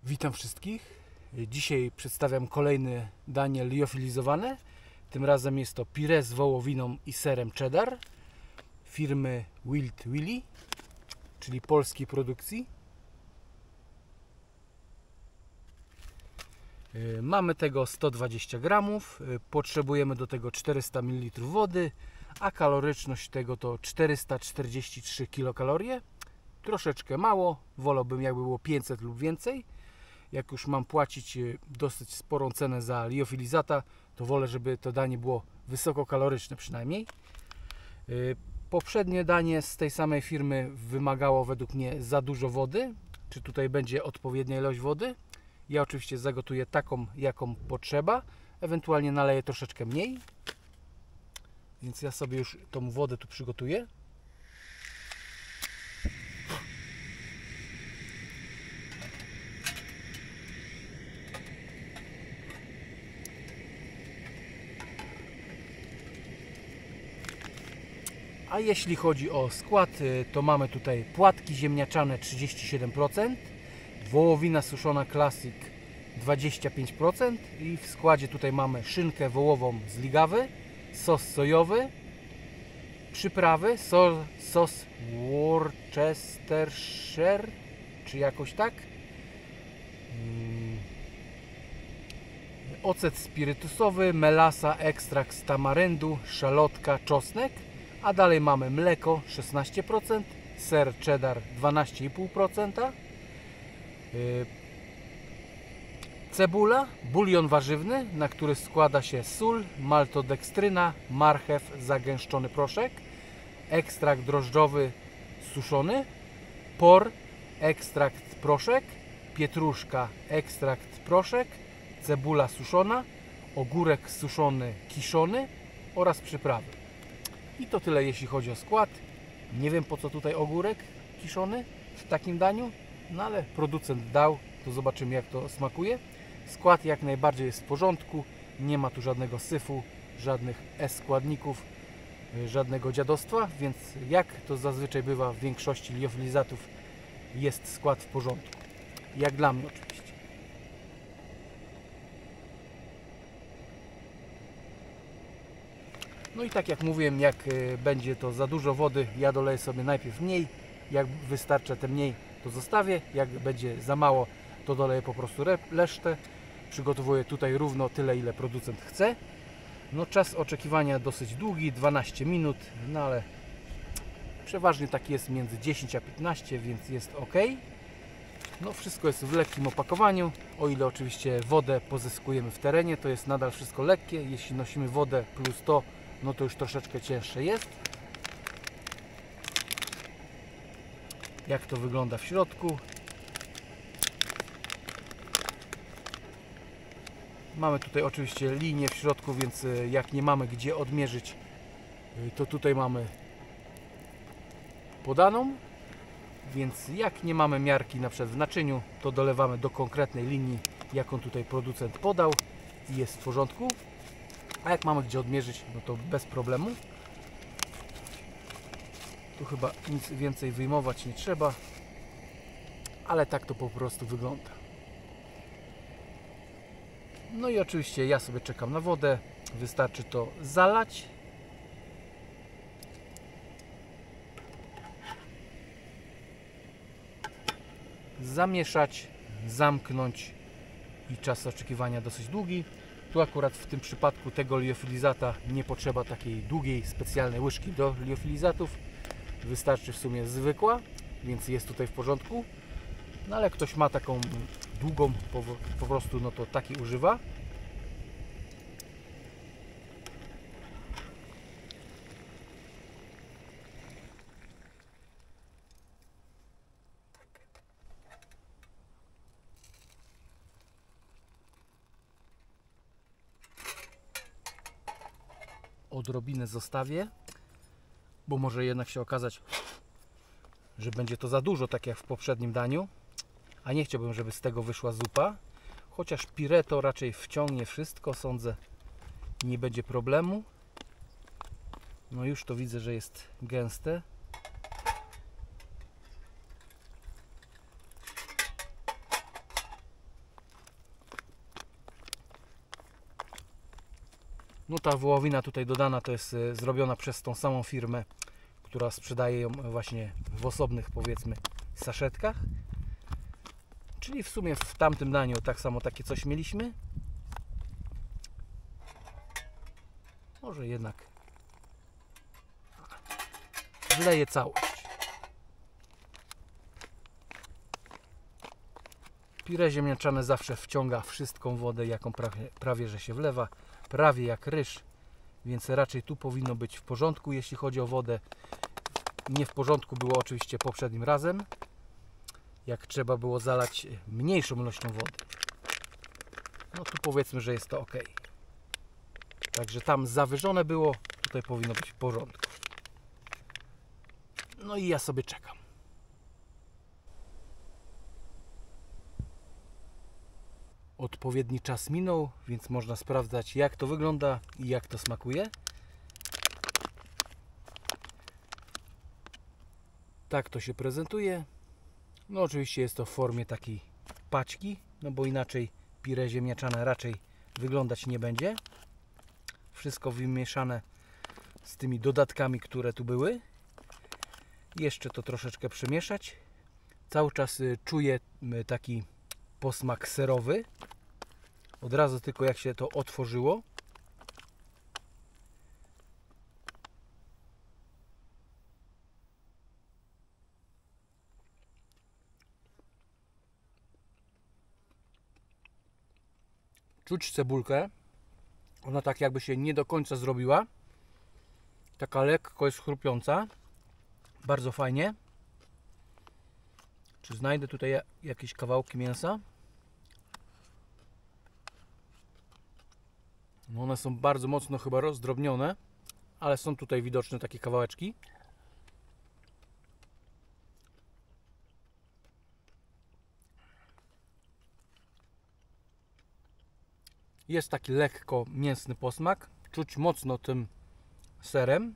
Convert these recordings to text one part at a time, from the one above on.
Witam wszystkich. Dzisiaj przedstawiam kolejne danie liofilizowane. Tym razem jest to pire z wołowiną i serem cheddar firmy Wild Willy, czyli polskiej produkcji. Mamy tego 120 gramów, potrzebujemy do tego 400 ml wody, a kaloryczność tego to 443 kilokalorie. Troszeczkę mało, wolałbym jakby było 500 lub więcej. Jak już mam płacić dosyć sporą cenę za liofilizata, to wolę, żeby to danie było wysokokaloryczne przynajmniej. Poprzednie danie z tej samej firmy wymagało według mnie za dużo wody. Czy tutaj będzie odpowiednia ilość wody? Ja oczywiście zagotuję taką, jaką potrzeba. Ewentualnie naleję troszeczkę mniej. Więc ja sobie już tą wodę tu przygotuję. A jeśli chodzi o skład, to mamy tutaj płatki ziemniaczane 37%, wołowina suszona Classic 25% i w składzie tutaj mamy szynkę wołową z Ligawy, sos sojowy, przyprawy, sos Worcestershire, czy jakoś tak, ocet spirytusowy, melasa, ekstrakt z tamaryndu, szalotka, czosnek. A dalej mamy mleko 16%, ser cheddar 12,5%, cebula, bulion warzywny, na który składa się sól, maltodekstryna, marchew, zagęszczony proszek, ekstrakt drożdżowy suszony, por, ekstrakt proszek, pietruszka, ekstrakt proszek, cebula suszona, ogórek suszony kiszony oraz przyprawy. I to tyle, jeśli chodzi o skład. Nie wiem, po co tutaj ogórek kiszony w takim daniu, no ale producent dał, to zobaczymy, jak to smakuje. Skład jak najbardziej jest w porządku, nie ma tu żadnego syfu, żadnych składników, żadnego dziadostwa, więc jak to zazwyczaj bywa w większości liofilizatów, jest skład w porządku. Jak dla mnie oczywiście. No i tak jak mówiłem, jak będzie to za dużo wody, ja doleję sobie najpierw mniej. Jak wystarczy te mniej, to zostawię. Jak będzie za mało, to doleję po prostu resztę. Przygotowuję tutaj równo tyle, ile producent chce. No czas oczekiwania dosyć długi, 12 minut, no ale przeważnie taki jest między 10 a 15, więc jest ok. No wszystko jest w lekkim opakowaniu, o ile oczywiście wodę pozyskujemy w terenie, to jest nadal wszystko lekkie. Jeśli nosimy wodę plus to, no to już troszeczkę cięższe jest. Jak to wygląda w środku? Mamy tutaj oczywiście linię w środku, więc jak nie mamy gdzie odmierzyć, to tutaj mamy podaną. Więc jak nie mamy miarki na przykład w naczyniu, to dolewamy do konkretnej linii, jaką tutaj producent podał i jest w porządku. A jak mamy gdzie odmierzyć, no to bez problemu. Tu chyba nic więcej wyjmować nie trzeba, ale tak to po prostu wygląda. No i oczywiście ja sobie czekam na wodę, wystarczy to zalać. Zamieszać, zamknąć i czas oczekiwania dosyć długi. Tu akurat w tym przypadku tego liofilizata nie potrzeba takiej długiej, specjalnej łyżki do liofilizatów. Wystarczy w sumie zwykła, więc jest tutaj w porządku. No ale ktoś ma taką długą, po prostu no to takiej używa. Odrobinę zostawię, bo może jednak się okazać, że będzie to za dużo, tak jak w poprzednim daniu, a nie chciałbym, żeby z tego wyszła zupa. Chociaż pire to raczej wciągnie wszystko, sądzę, nie będzie problemu. No już to widzę, że jest gęste. No ta wołowina tutaj dodana to jest zrobiona przez tą samą firmę, która sprzedaje ją właśnie w osobnych, powiedzmy, saszetkach. Czyli w sumie w tamtym daniu tak samo takie coś mieliśmy. Może jednak wleję całość. Pire ziemniaczane zawsze wciąga wszystką wodę, jaką prawie że się wlewa. Prawie jak ryż, więc raczej tu powinno być w porządku, jeśli chodzi o wodę. Nie w porządku było oczywiście poprzednim razem, jak trzeba było zalać mniejszą ilością wody. No tu powiedzmy, że jest to ok. Także tam zawyżone było, tutaj powinno być w porządku. No i ja sobie czekam. Odpowiedni czas minął, więc można sprawdzać, jak to wygląda i jak to smakuje. Tak to się prezentuje. No oczywiście jest to w formie takiej paczki, no bo inaczej pire ziemniaczane raczej wyglądać nie będzie. Wszystko wymieszane z tymi dodatkami, które tu były. Jeszcze to troszeczkę przemieszać. Cały czas czuję taki posmak serowy. Od razu tylko jak się to otworzyło. Czuć cebulkę. Ona tak jakby się nie do końca zrobiła. Taka lekko jest chrupiąca. Bardzo fajnie. Czy znajdę tutaj jakieś kawałki mięsa? No one są bardzo mocno chyba rozdrobnione, ale są tutaj widoczne takie kawałeczki. Jest taki lekko mięsny posmak. Czuć mocno tym serem.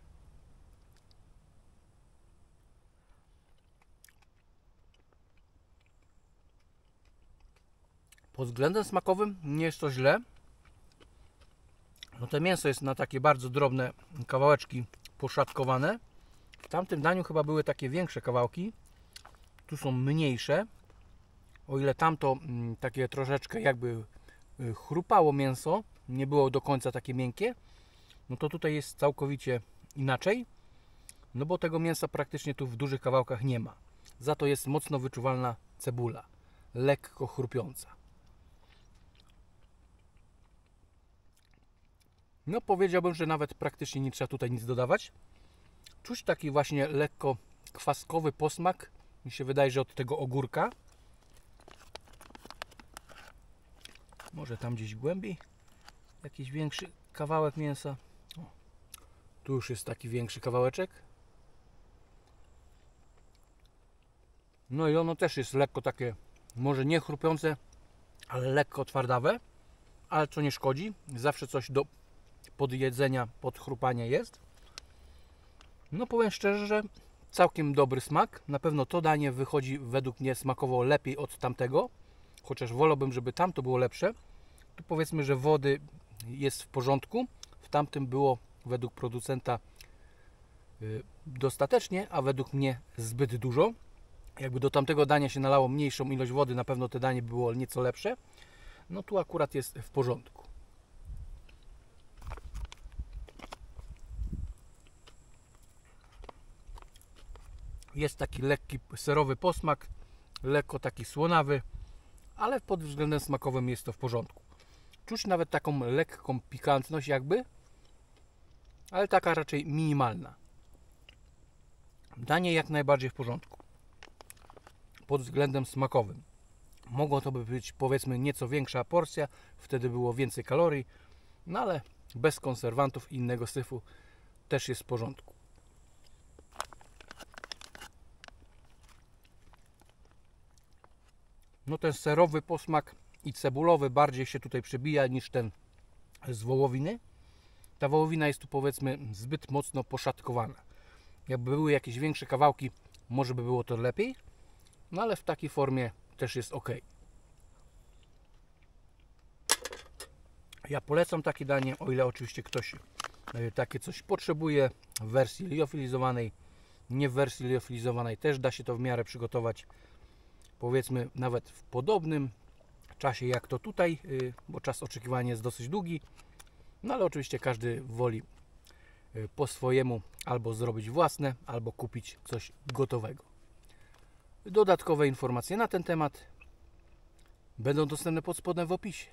Pod względem smakowym nie jest to źle. No to mięso jest na takie bardzo drobne kawałeczki poszatkowane. W tamtym daniu chyba były takie większe kawałki. Tu są mniejsze. O ile tamto takie troszeczkę jakby chrupało mięso, nie było do końca takie miękkie, no to tutaj jest całkowicie inaczej. No bo tego mięsa praktycznie tu w dużych kawałkach nie ma. Za to jest mocno wyczuwalna cebula. Lekko chrupiąca. No powiedziałbym, że nawet praktycznie nie trzeba tutaj nic dodawać. Czuć taki właśnie lekko kwaskowy posmak. Mi się wydaje, że od tego ogórka. Może tam gdzieś głębiej jakiś większy kawałek mięsa. O, tu już jest taki większy kawałeczek. No i ono też jest lekko takie, może nie chrupiące, ale lekko twardawe. Ale co nie szkodzi. Zawsze coś do podjedzenia, podchrupania jest. No powiem szczerze, że całkiem dobry smak. Na pewno to danie wychodzi według mnie smakowo lepiej od tamtego. Chociaż wolałbym, żeby tamto było lepsze. Tu powiedzmy, że wody jest w porządku. W tamtym było według producenta dostatecznie, a według mnie zbyt dużo. Jakby do tamtego dania się nalało mniejszą ilość wody, na pewno to danie było nieco lepsze. No tu akurat jest w porządku. Jest taki lekki serowy posmak, lekko taki słonawy, ale pod względem smakowym jest to w porządku. Czuć nawet taką lekką pikantność jakby, ale taka raczej minimalna. Danie jak najbardziej w porządku. Pod względem smakowym. Mogło to być powiedzmy nieco większa porcja, wtedy było więcej kalorii, no ale bez konserwantów i innego syfu też jest w porządku. No ten serowy posmak i cebulowy bardziej się tutaj przebija niż ten z wołowiny. Ta wołowina jest tu powiedzmy zbyt mocno poszatkowana. Jakby były jakieś większe kawałki, może by było to lepiej, no ale w takiej formie też jest ok. Ja polecam takie danie, o ile oczywiście ktoś takie coś potrzebuje w wersji liofilizowanej. Nie w wersji liofilizowanej też da się to w miarę przygotować, powiedzmy nawet w podobnym czasie jak to tutaj, bo czas oczekiwania jest dosyć długi, no ale oczywiście każdy woli po swojemu albo zrobić własne, albo kupić coś gotowego. Dodatkowe informacje na ten temat będą dostępne pod spodem w opisie.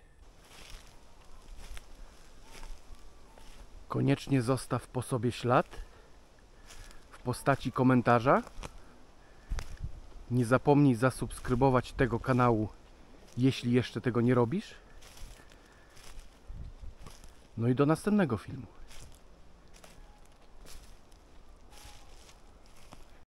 Koniecznie zostaw po sobie ślad w postaci komentarza. Nie zapomnij zasubskrybować tego kanału, jeśli jeszcze tego nie robisz. No i do następnego filmu.